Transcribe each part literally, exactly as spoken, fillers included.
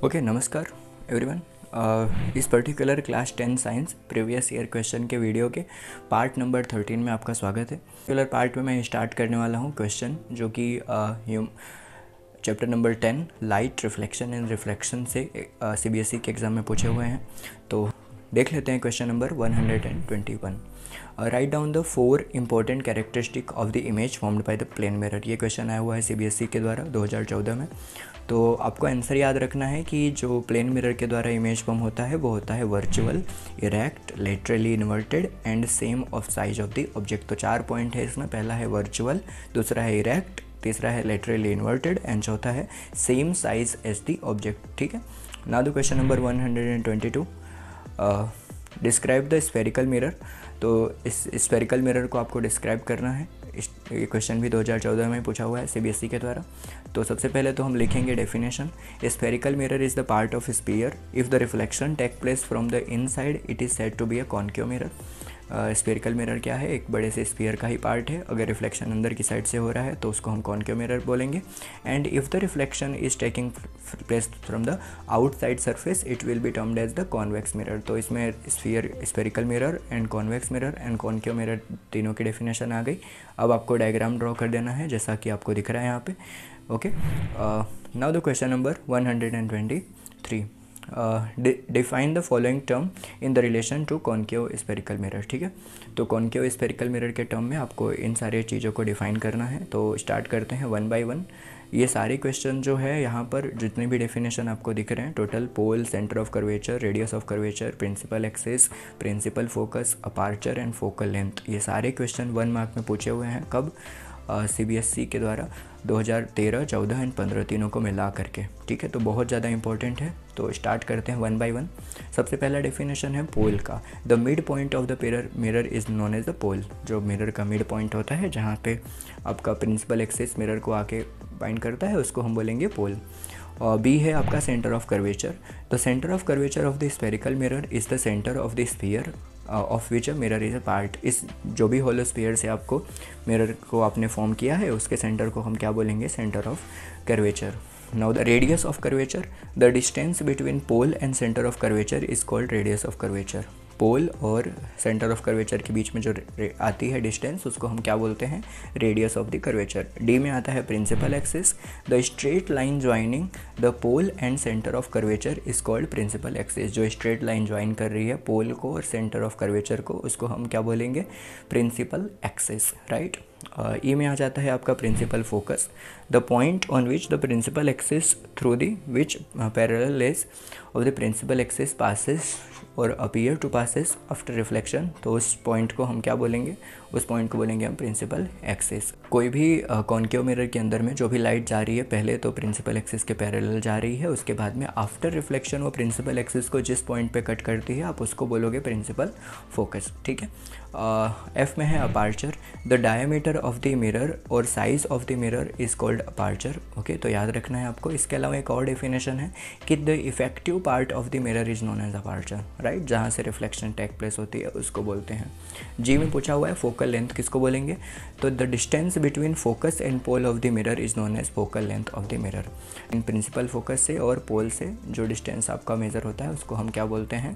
Okay नमस्कार everyone. इस particular class ten science previous year question के वीडियो के पार्ट नंबर थर्टीन में आपका स्वागत है। पर्टिकुलर पार्ट में मैं स्टार्ट करने वाला हूँ क्वेश्चन जो कि chapter number ten light reflection and reflection से सीबीएसई के एग्ज़ाम में पूछे हुए हैं। तो देख लेते हैं question number one hundred twenty one. Write down the four important characteristic of the image formed by the plane mirror. ये क्वेश्चन आया हुआ है सीबीएसई के द्वारा दो हज़ार चौदह में। तो आपको आंसर याद रखना है कि जो प्लेन मिरर के द्वारा इमेज फॉर्म होता है वो होता है virtual, erect, laterally inverted and same of size of the object. तो चार पॉइंट है इसमें। पहला है वर्चुअल, दूसरा है इरेक्ट, तीसरा है लेटरली इन्वर्टेड एंड चौथा है same size as the object. ठीक है। Now the question number one hundred twenty two, describe the spherical mirror. तो इस स्फेरिकल मिरर को आपको डिस्क्राइब करना है। इस ये क्वेश्चन भी दो हज़ार चौदह में पूछा हुआ है सीबीएसई के द्वारा। तो सबसे पहले तो हम लिखेंगे definition. Spherical mirror is the part of sphere if the reflection take place from the inside it is said to be a concave mirror. Spherical mirror क्या है? एक बड़े से स्फीयर का ही पार्ट है। अगर रिफ्लेक्शन अंदर की साइड से हो रहा है तो उसको हम कॉन्केव मिरर बोलेंगे। And if the reflection is taking place from the outside surface it will be termed as the convex mirror. तो इसमें sphere spherical mirror and convex mirror and concave mirror तीनों की डेफिनेशन आ गई। अब आपको diagram draw कर देना है जैसा कि आपको दिख रहा है यहाँ पे। Okay, now the question number one hundred twenty three, define the following term in the relation to concave spherical mirror. ठीक है। तो कॉन्केव स्फेरिकल मिरर के टर्म में आपको इन सारे चीज़ों को डिफाइन करना है। तो स्टार्ट करते हैं वन बाय वन। ये सारे क्वेश्चन जो है यहाँ पर जितने भी डेफिनेशन आपको दिख रहे हैं total, pole, centre of curvature, radius of curvature, principal axis, principal focus, aperture and focal length, ये सारे क्वेश्चन वन मार्क में पूछे हुए हैं। कब? सीबीएसई के द्वारा दो हज़ार तेरह, चौदह एंड पंद्रह तीनों को मिला करके। ठीक है। तो बहुत ज़्यादा इंपॉर्टेंट है। तो स्टार्ट करते हैं वन बाय वन। सबसे पहला डेफिनेशन है पोल का। The mid point of the mirror mirror is known as the pole. जो मिरर का मिड पॉइंट होता है जहाँ पे आपका प्रिंसिपल एक्सिस मिरर को आके बाइंड करता है उसको हम बोलेंगे पोल। और बी है आपका centre of curvature. The centre of curvature of the spherical mirror is the centre of the sphere of which a mirror is a part. इस जो भी होलो स्फीयर से आपको मिरर को आपने फॉर्म किया है उसके सेंटर को हम क्या बोलेंगे? Centre of curvature. Now the radius of curvature, the distance between pole and centre of curvature is called radius of curvature. Pole और सेंटर ऑफ कर्वेचर के बीच में जो आती है डिस्टेंस उसको हम क्या बोलते हैं? Radius of the curvature. D में आता है principal axis. The straight line joining the pole and centre of curvature is called principal axis. जो स्ट्रेट लाइन ज्वाइन कर रही है पोल को और सेंटर ऑफ कर्वेचर को उसको हम क्या बोलेंगे? Principal axis. राइट। ई में आ जाता है आपका principal focus. The point on which the principal axis through the which parallel rays of the principal axis passes और appear to passes after reflection. तो उस पॉइंट को हम क्या बोलेंगे? उस पॉइंट को बोलेंगे हम प्रिंसिपल एक्सिस। कोई भी कॉन्केव मिरर के अंदर में जो भी लाइट जा रही है पहले तो प्रिंसिपल एक्सिस के पैरेलल जा रही है, उसके बाद में आफ्टर रिफ्लेक्शन वो प्रिंसिपल एक्सिस को जिस पॉइंट पे कट करती है आप उसको बोलोगे प्रिंसिपल फोकस। ठीक है। एफ में है aperture. The diameter of the mirror और size of the mirror is called aperture. Okay, तो याद रखना है आपको। इसके अलावा एक और डेफिनेशन है कि the effective part of the mirror is known as aperture. Right, जहाँ से रिफ्लेक्शन टेक प्लेस होती है उसको बोलते हैं। जी में पूछा हुआ है फोकल लेंथ किसको बोलेंगे? तो the distance between focus and pole of the mirror is known as focal length of the mirror. इन प्रिंसिपल फोकस से और पोल से जो डिस्टेंस आपका मेजर होता है उसको हम क्या बोलते हैं?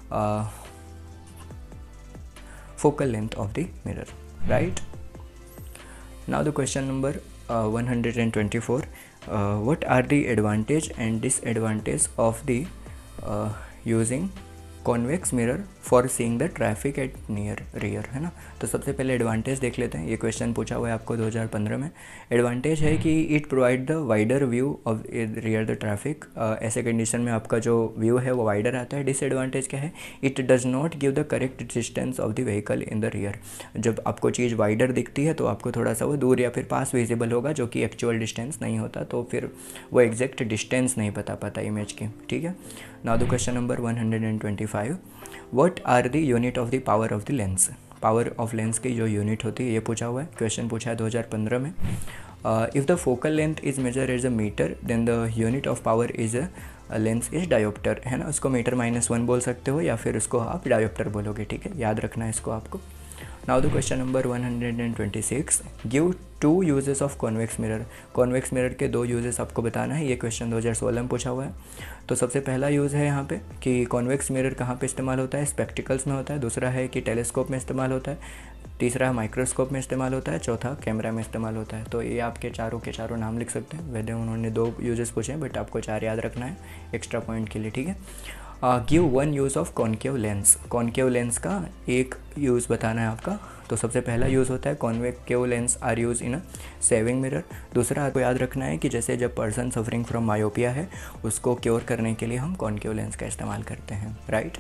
Focal length of the mirror. Right. Now the question number one hundred twenty four, what are the advantage and disadvantage of the using convex mirror for seeing the traffic at near rear, है ना। तो सबसे पहले advantage देख लेते हैं। ये question पूछा हुआ है आपको दो हज़ार पंद्रह में। एडवांटेज है कि it provide the wider view of rear the traffic. ऐसे कंडीशन में आपका जो व्यू है वो वाइडर आता है। डिसएडवांटेज क्या है? It does not give the correct distance of the vehicle in the rear. जब आपको चीज़ वाइडर दिखती है तो आपको थोड़ा सा वो दूर या फिर पास विजिबल होगा जो कि एक्चुअल डिस्टेंस नहीं होता, तो फिर वो एग्जैक्ट डिस्टेंस नहीं बता पाता इमेज की। ठीक है। Now the question number one hundred twenty five, what are the unit of the power of the lens. Power of lens की जो यूनिट होती है ये पूछा हुआ है। क्वेश्चन पूछा है दो हज़ार पंद्रह में। If the focal length is measure as a metre then the unit of power is a lens is dioptre, है ना। उसको मीटर माइनस वन बोल सकते हो या फिर उसको आप डायोप्टर बोलोगे। ठीक है, याद रखना है इसको आपको। Now the question number one hundred twenty six, give two uses of convex mirror. Convex mirror के दो यूजेस आपको बताना है। ये क्वेश्चन दो हज़ार सोलह में पूछा हुआ है। तो सबसे पहला यूज़ है यहाँ पे कि कॉन्वेक्स मिरर कहाँ पे इस्तेमाल होता है, स्पेक्टिकल्स में होता है। दूसरा है कि टेलीस्कोप में इस्तेमाल होता है। तीसरा माइक्रोस्कोप में इस्तेमाल होता है। चौथा कैमरा में इस्तेमाल होता है। तो ये आपके चारों के चारों नाम लिख सकते हैं। वैसे उन्होंने दो यूजेस पूछे हैं, बट आपको चार याद रखना है एक्स्ट्रा पॉइंट के लिए, ठीक है। Give one use of concave lens. Concave lens का एक यूज़ बताना है आपका। तो सबसे पहला यूज़ होता है concave lens are use in a shaving mirror. दूसरा आपको याद रखना है कि जैसे जब पर्सन सफरिंग फ्रॉम मायोपिया है उसको क्योर करने के लिए हम कॉन्केव लेंस का इस्तेमाल करते हैं, right.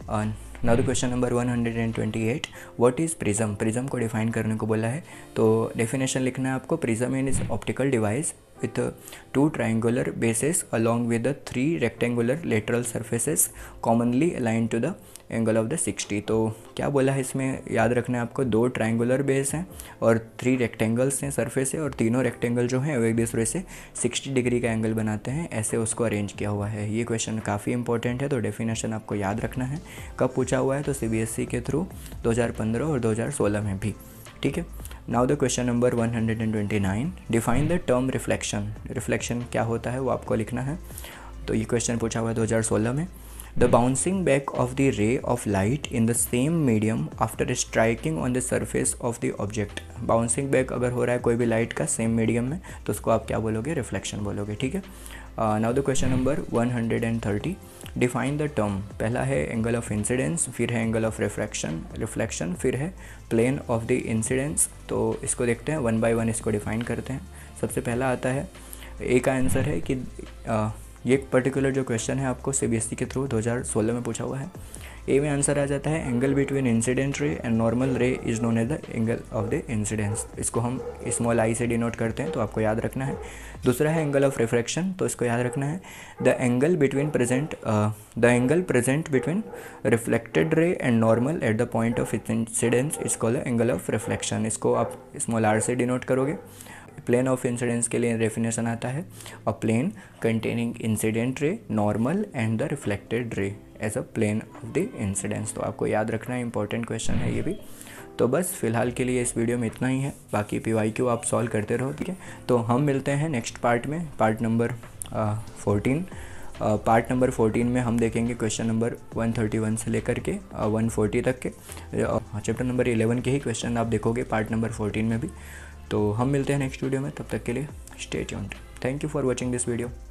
Now the question number one hundred twenty eight, what is prism. Prism को डिफाइन करने को बोला है। तो डेफिनेशन लिखना है आपको। Prism is optical device with uh, two triangular bases along with the three rectangular lateral surfaces commonly aligned to the angle of the sixty. तो क्या बोला है इसमें, याद रखना है आपको। दो ट्रायंगुलर बेस हैं और थ्री रेक्टेंगल्स हैं सरफेस है, और तीनों रेक्टेंगल जो हैं वो एक दूसरे से सिक्सटी डिग्री का एंगल बनाते हैं। ऐसे उसको अरेंज किया हुआ है। ये क्वेश्चन काफ़ी इंपॉर्टेंट है, तो डेफिनेशन आपको याद रखना है। कब पूछा हुआ है, तो सीबीएसई के थ्रू दो हज़ार पंद्रह और दो हज़ार सोलह में भी, ठीक है। Now the question number one hundred twenty nine, define the term reflection. Reflection क्या होता है वो आपको लिखना है। तो ये क्वेश्चन पूछा हुआ है दो हज़ार सोलह में। The bouncing back of the ray of light in the same medium after striking on the surface of the object. Bouncing back अगर हो रहा है कोई भी लाइट का सेम मीडियम में, तो उसको आप क्या बोलोगे, रिफ्लेक्शन बोलोगे, ठीक है। Now the question number one hundred thirty, define the term. पहला है एंगल ऑफ इंसिडेंस, फिर है एंगल ऑफ रिफ्रैक्शन रिफ्लेक्शन फिर है प्लेन ऑफ द इंसिडेंस। तो इसको देखते हैं, वन बाय वन इसको डिफाइन करते हैं। सबसे पहला आता है, ए का आंसर है कि आ, ये पर्टिकुलर जो क्वेश्चन है आपको सीबीएसई के थ्रू दो हज़ार सोलह में पूछा हुआ है। ए में आंसर आ जाता है, angle between incident ray and normal ray is known as the angle of the incidence. इसको हम स्मॉल आई से डिनोट करते हैं, तो आपको याद रखना है। दूसरा है एंगल ऑफ रिफ्रैक्शन, तो इसको याद रखना है, the angle between present the angle present between reflected ray and normal at the point of incidence is called angle of reflection. इसको आप स्मॉल आर से डिनोट करोगे। प्लेन ऑफ इंसिडेंस के लिए डेफिनेशन आता है, a plane containing incident ray, normal and the reflected ray as a plane of the incidence. तो आपको याद रखना है, इंपॉर्टेंट क्वेश्चन है ये भी। तो बस फिलहाल के लिए इस वीडियो में इतना ही है। बाकी पी वाई क्यू आप सॉल्व करते रहो, ठीक है। तो हम मिलते हैं नेक्स्ट पार्ट में, part number fourteen. Part number fourteen में हम देखेंगे question number one thirty one से लेकर के वन फोर्टी तक के। चैप्टर नंबर इलेवन के ही क्वेश्चन आप देखोगे पार्ट नंबर फोर्टीन में भी। तो हम मिलते हैं नेक्स्ट वीडियो में, तब तक के लिए stay tuned. Thank you for watching this video.